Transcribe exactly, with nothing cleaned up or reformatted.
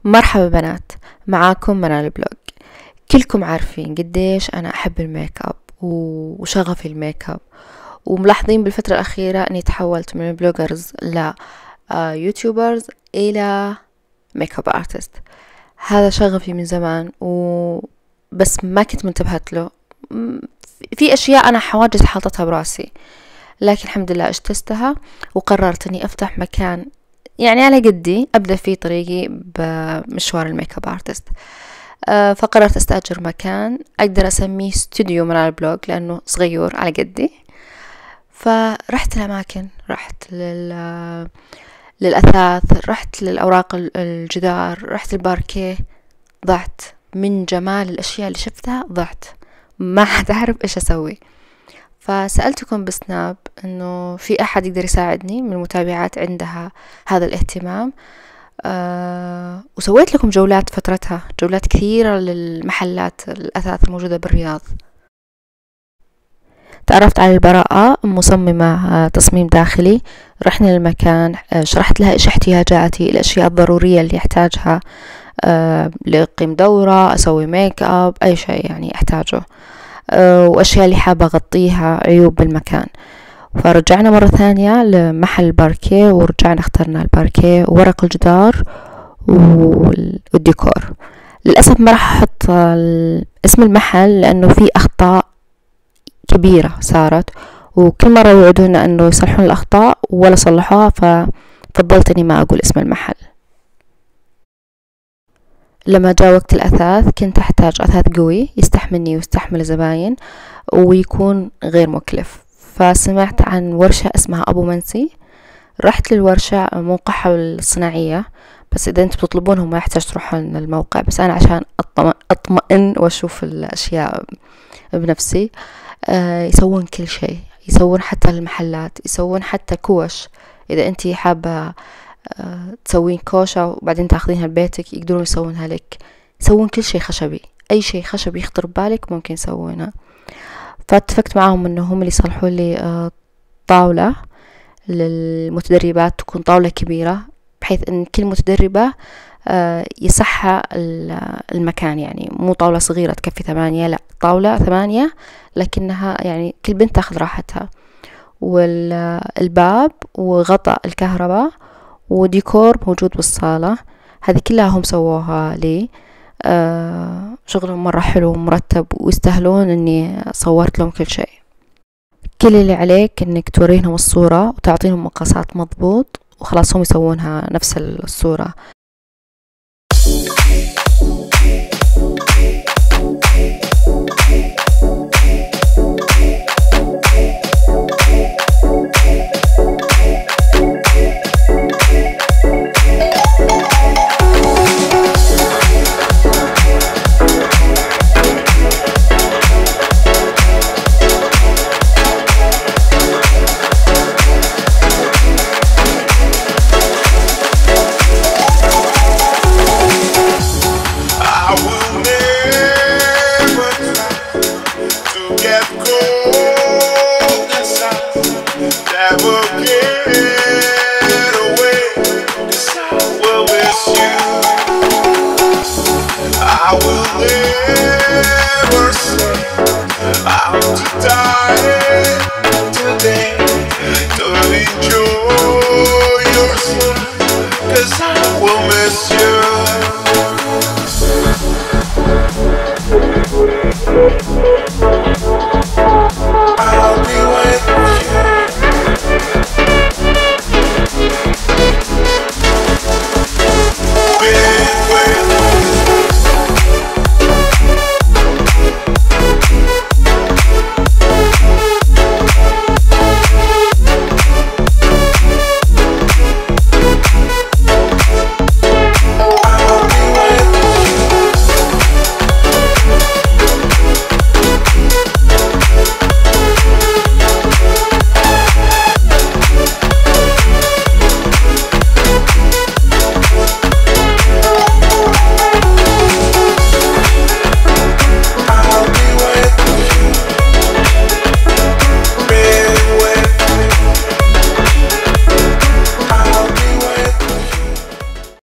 مرحبا بنات، معاكم منال بلوج. كلكم عارفين قديش أنا أحب الميك اب وشغفي الميك اب، وملاحظين بالفترة الأخيرة أني تحولت من بلوجرز ليوتيوبرز إلى ميك اب ارتست. هذا شغفي من زمان و بس ما كنت منتبهت له. في أشياء أنا حواجز حاطتها براسي، لكن الحمد لله اجتزتها وقررت أني أفتح مكان يعني على قدي أبدأ فيه طريقي بمشوار الميك اب ارتست. أه فقررت استأجر مكان أقدر أسميه استوديو من البلوج لأنه صغير على قدي. فرحت الأماكن، رحت لل للأثاث، رحت للأوراق الجدار، رحت الباركيه. ضعت من جمال الأشياء اللي شفتها، ضعت ما حد أعرف إيش أسوي. فسألتكم بسناب إنه في أحد يقدر يساعدني من المتابعات عندها هذا الاهتمام. أه وسويت لكم جولات فترتها، جولات كثيرة للمحلات الأثاث الموجودة بالرياض. تعرفت على البراءة، مصممة تصميم داخلي. رحنا للمكان، شرحت لها إيش احتياجاتي، الأشياء الضرورية اللي يحتاجها أه لقيم دورة، أسوي ميك اب، أي شيء يعني أحتاجه، أه وأشياء اللي حابة أغطيها، عيوب بالمكان. فرجعنا مرة ثانية لمحل الباركيه، ورجعنا اخترنا الباركيه وورق الجدار والديكور. للأسف ما راح أحط اسم المحل لأنه في أخطاء كبيرة صارت، وكل مرة يوعدونا أنه يصلحون الأخطاء ولا صلحوها، ففضلت أني ما أقول اسم المحل. لما جاء وقت الأثاث كنت أحتاج أثاث قوي يستحملني ويستحمل الزباين ويكون غير مكلف. فسمعت عن ورشة اسمها أبو منسي، رحت للورشة، موقعها الصناعية، بس إذا أنت بتطلبونهم ما يحتاج تروحون الموقع، بس أنا عشان أطمئن وأشوف الأشياء بنفسي. آه يسوون كل شيء، يسوون حتى المحلات، يسوون حتى كوش. إذا أنت حابة آه تسوين كوشة وبعدين تاخذينها لبيتك يقدرون يسوونها لك. يسوون كل شيء خشبي، أي شيء خشبي يخطر ببالك ممكن يسوونه. فاتفقت معهم إنه هم اللي يصلحوا لي آه طاولة للمتدربات، تكون طاولة كبيرة بحيث إن كل متدربة آه يصحها المكان، يعني مو طاولة صغيرة تكفي ثمانية، لا طاولة ثمانية لكنها يعني كل بنت تاخذ راحتها. والباب وغطاء الكهرباء وديكور موجود بالصالة، هذه كلها هم سووها لي. آه شغلهم مرة حلو ومرتب، ويستاهلون اني صورت لهم كل شيء. كل اللي عليك انك تورينهم الصورة وتعطيهم مقاسات مضبوط، وخلاص هم يسوونها نفس الصورة.